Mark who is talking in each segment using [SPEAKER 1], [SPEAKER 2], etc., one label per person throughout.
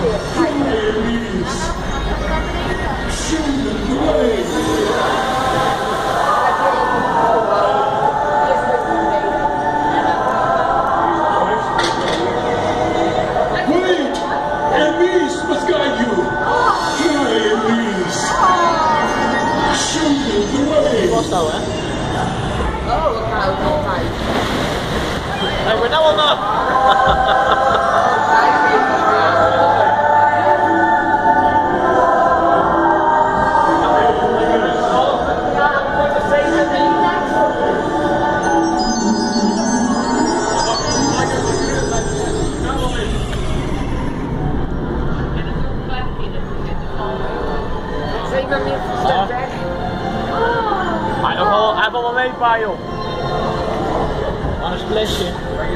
[SPEAKER 1] Hey, we're now on up. Hij wil wel meepaaien, joh. Aan een flesje.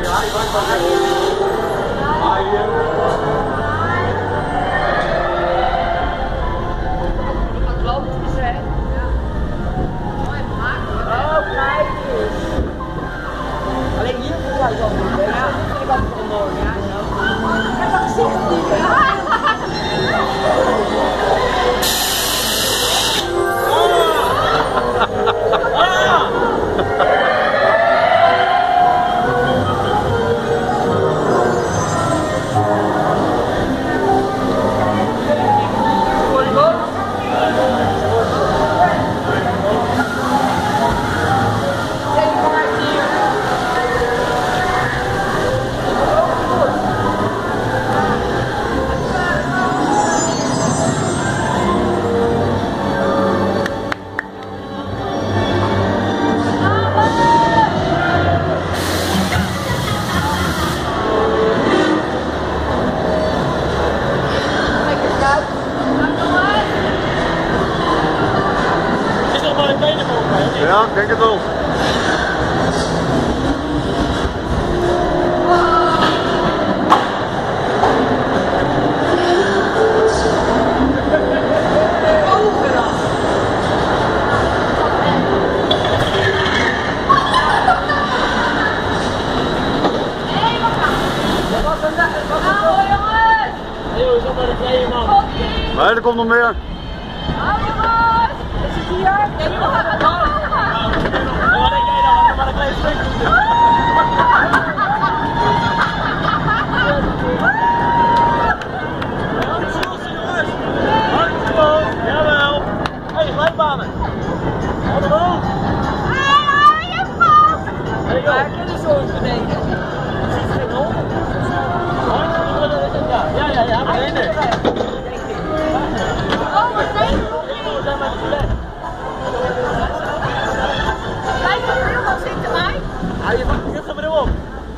[SPEAKER 2] Alleen hier moet hij wel doen, weet je. Dat vind ik altijd wel mooi, ja. Ik heb dat gezicht niet,
[SPEAKER 3] Ja, ik denk het wel. Nee, er komt nog meer.
[SPEAKER 2] Is het hier? Nee, we gaan het door.
[SPEAKER 1] Wat denk jij dan? Wat een klein stukje. Jawel. Hé, glijbanen. Hallo.
[SPEAKER 2] Je valt. Ja, ik kan er zo eens beneden. Geen hond.
[SPEAKER 1] Ja, beneden.
[SPEAKER 2] Oh, beneden. Kijk, er heel veel zitten mij.
[SPEAKER 1] Ja, je gaat er weer op.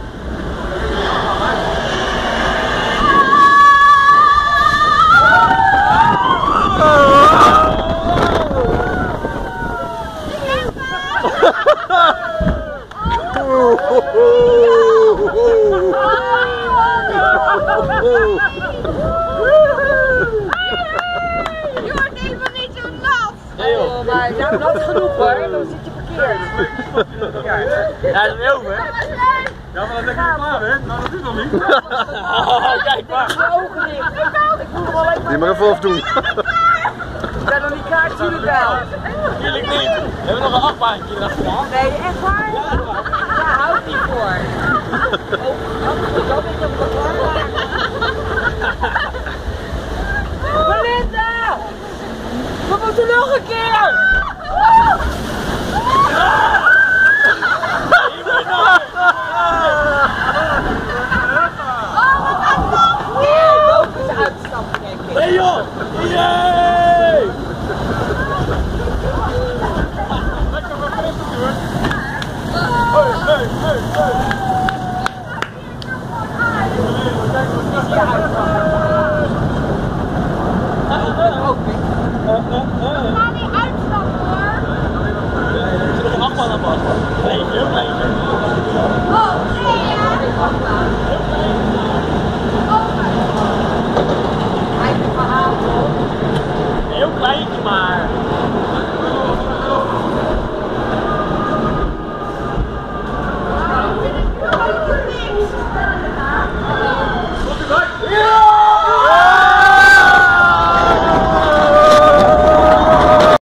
[SPEAKER 2] Je wordt helemaal niet zo nat.
[SPEAKER 1] Nee joh.
[SPEAKER 2] Maar nou nat genoeg hoor, dan zit je verkeerd.
[SPEAKER 1] Ja, is het weer over?
[SPEAKER 3] Ja, maar dan denk je klaar bent. Nou, dat is nog niet.
[SPEAKER 1] Kijk maar.
[SPEAKER 2] Mijn ogen dicht. Ik moet hem al even.
[SPEAKER 3] Die maar even afdoen.
[SPEAKER 2] Ik ben nog niet klaar, natuurlijk wel.
[SPEAKER 1] Natuurlijk niet. We hebben nog een achtbaantje erachteraan.
[SPEAKER 2] Nee, echt waar? Daar hou ik niet voor. Dat is een belangrijk. Belinda! We moeten nog een keer!
[SPEAKER 1] Nee joh! Yay!
[SPEAKER 3] Lekker wat fris doen. Hey.
[SPEAKER 2] Ga niet uitstappen hoor!
[SPEAKER 1] Er zit nog een achtbaan aan vast. Kleintje, heel kleintje.
[SPEAKER 2] Oh, nee ja!